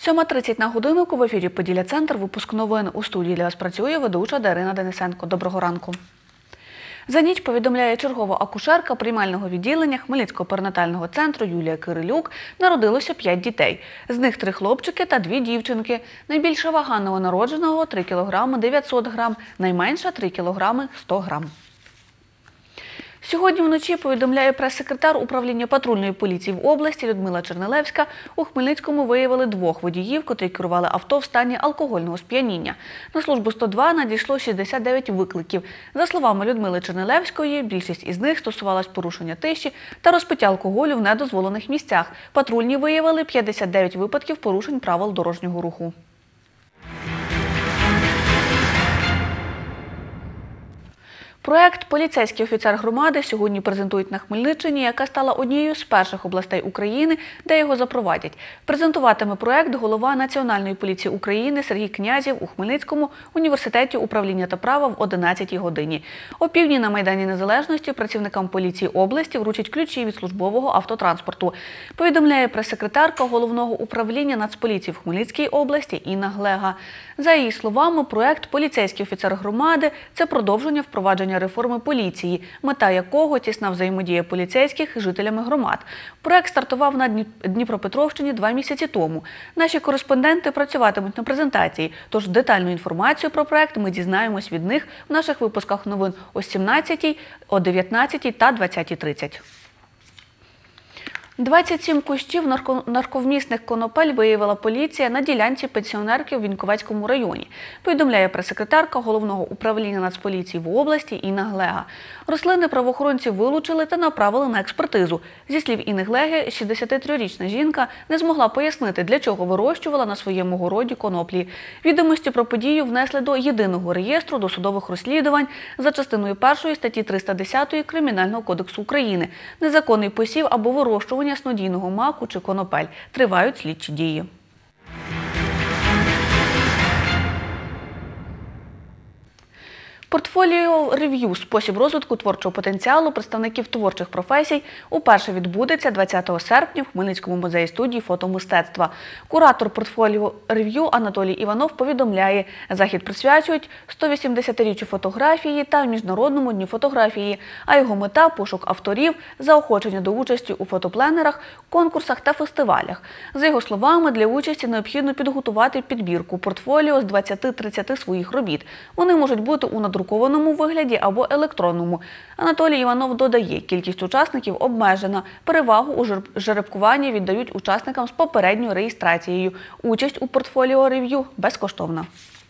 7:30 на годиннику в ефірі «Поділля-центр». Випуск новин. У студії для вас працює ведуча Дарина Денисенко. Доброго ранку. За ніч, повідомляє чергова акушерка приймального відділення Хмельницького перинатального центру Юлія Кирилюк, народилося 5 дітей. З них 3 хлопчики та 2 дівчинки. Найбільша вага новонародженого – 3 кг 900 г, найменша – 3 кг 100 г. Сьогодні вночі, повідомляє прес-секретар управління патрульної поліції в області Людмила Чернелевська, у Хмельницькому виявили 2 водіїв, котрі керували авто в стані алкогольного сп'яніння. На службу 102 надійшло 69 викликів. За словами Людмили Чернелевської, більшість із них стосувалась порушення тиші та розпиття алкоголю в недозволених місцях. Патрульні виявили 59 випадків порушень правил дорожнього руху. Проект «Поліцейський офіцер громади» сьогодні презентують на Хмельниччині, яка стала однією з перших областей України, де його запровадять. Презентуватиме проект голова Національної поліції України Сергій Князєв у Хмельницькому університеті управління та права в 11-й годині. О півдні на Майдані Незалежності працівникам поліції області вручать ключі від службового автотранспорту. Повідомляє прес-секретарка Головного управління Нацполіції в Хмельницькій області Інна Глега. За її словами, проект «Поліцейський офіцер громади» – це продовження впровадження реформи поліції, мета якого – тісна взаємодія поліцейських з жителями громад. Проект стартував на Дніпропетровщині 2 місяці тому. Наші кореспонденти працюватимуть на презентації, тож детальну інформацію про проект ми дізнаємось від них в наших випусках новин о 17-й, о 19-й та 20:30. 27 кущів нарковмісних конопель виявила поліція на ділянці пенсіонерки в Віньковецькому районі, повідомляє прес-секретарка Головного управління Нацполіції в області Інна Глега. Рослини правоохоронці вилучили та направили на експертизу. Зі слів Інни Глеги, 63-річна жінка не змогла пояснити, для чого вирощувала на своєму городі коноплі. Відомості про подію внесли до єдиного реєстру досудових розслідувань за частиною 1 статті 310 Кримінального кодексу України. Незаконний посів або вирощування снодійного маку чи конопель. Тривають слідчі дії. Портфоліо рев'ю «Спосіб розвитку творчого потенціалу представників творчих професій» уперше відбудеться 20 серпня в Хмельницькому музеї-студії фотомистецтва. Куратор портфоліо рев'ю Анатолій Іванов повідомляє, захід присвячують 180-річчю фотографії та Міжнародному дню фотографії, а його мета – пошук авторів, заохочення до участі у фотопленерах, конкурсах та фестивалях. За його словами, для участі необхідно підготувати підбірку портфоліо з 20-30 своїх робіт. Вони можуть бути у надрукованому вигляді або електронному. Анатолій Іванов додає, кількість учасників обмежена. Перевагу у жеребкуванні віддають учасникам з попередньою реєстрацією. Участь у портфоліо рев'ю безкоштовна.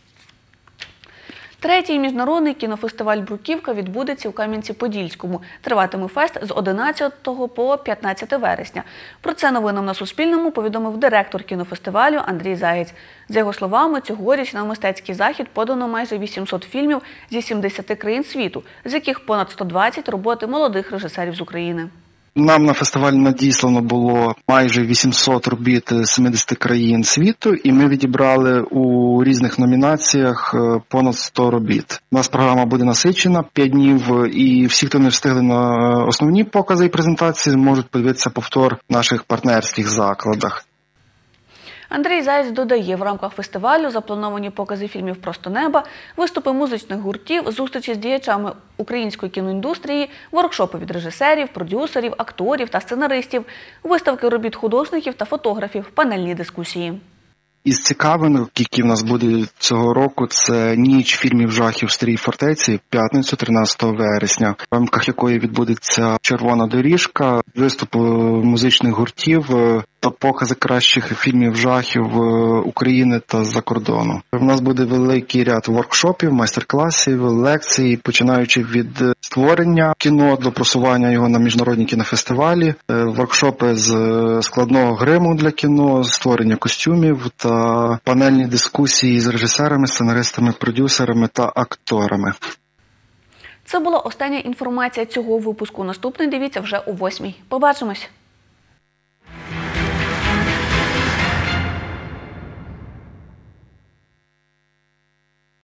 3-й міжнародний кінофестиваль «Бруківка» відбудеться у Кам'янці-Подільському. Триватиме фест з 11 по 15 вересня. Про це новинам на Суспільному повідомив директор кінофестивалю Андрій Заєць. За його словами, цьогоріч на мистецький захід подано майже 800 фільмів зі 70 країн світу, з яких понад 120 роботи молодих режисерів з України. Нам на фестивалі надіслано було майже 800 робіт з 70 країн світу, і ми відібрали у різних номінаціях понад 100 робіт. У нас програма буде насичена 5 днів, і всі, хто не встигли на основні покази і презентації, можуть подивитися повтор в наших партнерських закладах. Андрій Заєць додає, в рамках фестивалю заплановані покази фільмів «Просто неба», виступи музичних гуртів, зустрічі з діячами української кіноіндустрії, воркшопи від режисерів, продюсерів, акторів та сценаристів, виставки робіт художників та фотографів, панельні дискусії. Із цікавинок, які в нас буде цього року, це ніч фільмів жахів в Старій фортеці, в п'ятницю 13 вересня, в рамках якої відбудеться червона доріжка, виступ музичних гуртів та покази кращих фільмів жахів України та з-за кордону. У нас буде великий ряд воркшопів, майстер-класів, лекцій, починаючи від створення кіно до просування його на міжнародні кінофестивалі, воркшопи з складного гриму для кіно, створення костюмів та панельні дискусії з режисерами, сценаристами, продюсерами та акторами. Це була остання інформація цього випуску. Наступний дивіться вже о 8:00. Побачимось!